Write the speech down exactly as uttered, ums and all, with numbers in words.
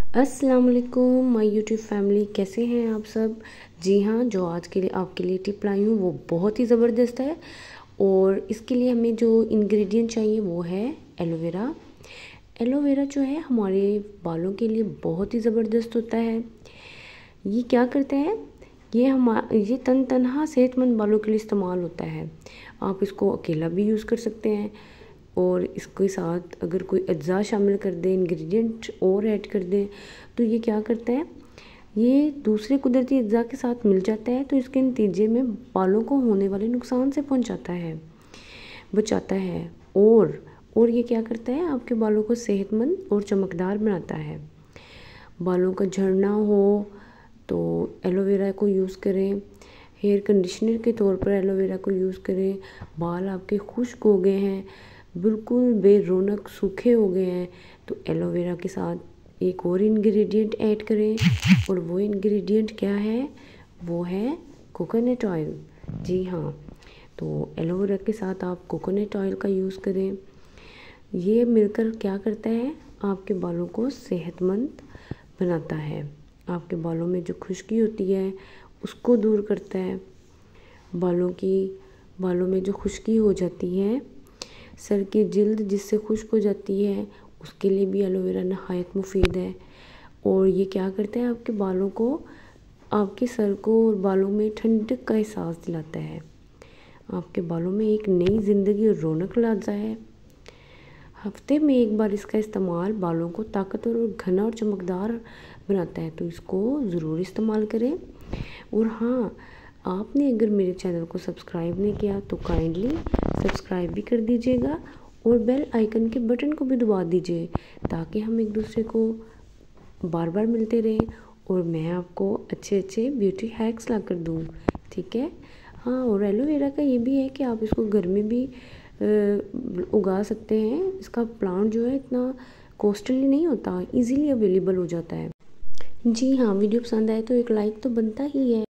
अस्सलाम वालेकुम my YouTube family, कैसे हैं आप सब। जी हाँ, जो आज के लिए आपके लिए टिप लाई हूँ वो बहुत ही ज़बरदस्त है। और इसके लिए हमें जो इंग्रेडिएंट चाहिए वो है एलोवेरा। एलोवेरा जो है हमारे बालों के लिए बहुत ही ज़बरदस्त होता है। ये क्या करता है, ये हम ये तन तनहा सेहतमंद बालों के लिए इस्तेमाल होता है। आप इसको अकेला भी यूज़ कर सकते हैं और इसके साथ अगर कोई अज्जा शामिल कर दें, इंग्रेडिएंट और ऐड कर दें, तो ये क्या करता है, ये दूसरे कुदरती अज्जा के साथ मिल जाता है, तो इसके नतीजे में बालों को होने वाले नुकसान से पहुंचाता है, बचाता है। और और ये क्या करता है, आपके बालों को सेहतमंद और चमकदार बनाता है। बालों का झड़ना हो तो एलोवेरा को यूज़ करें, हेयर कंडीशनर के तौर पर एलोवेरा को यूज़ करें। बाल आपके खुश्क हो गए हैं, बिल्कुल बेरौनक सूखे हो गए हैं, तो एलोवेरा के साथ एक और इंग्रेडिएंट ऐड करें। और वो इंग्रेडिएंट क्या है, वो है कोकोनट ऑयल। जी हाँ, तो एलोवेरा के साथ आप कोकोनट ऑयल का यूज़ करें। ये मिलकर क्या करता है, आपके बालों को सेहतमंद बनाता है। आपके बालों में जो खुश्की होती है उसको दूर करता है। बालों की बालों में जो खुश्की हो जाती है, सर की जिल्द जिससे खुश्क हो जाती है, उसके लिए भी एलोवेरा नहायत मुफीद है। और ये क्या करता है, आपके बालों को, आपके सर को और बालों में ठंडक का एहसास दिलाता है। आपके बालों में एक नई ज़िंदगी और रौनक लाता है। हफ्ते में एक बार इसका इस्तेमाल बालों को ताकतवर और घना और चमकदार बनाता है, तो इसको ज़रूर इस्तेमाल करें। और हाँ, आपने अगर मेरे चैनल को सब्सक्राइब नहीं किया तो काइंडली सब्सक्राइब भी कर दीजिएगा और बेल आइकन के बटन को भी दबा दीजिए, ताकि हम एक दूसरे को बार बार मिलते रहें और मैं आपको अच्छे अच्छे ब्यूटी हैक्स ला कर दूँ। ठीक है। हाँ, और एलोवेरा का ये भी है कि आप इसको घर में भी उगा सकते हैं। इसका प्लांट जो है इतना कॉस्टली नहीं होता, इजीली अवेलेबल हो जाता है। जी हाँ, वीडियो पसंद आए तो एक लाइक तो बनता ही है।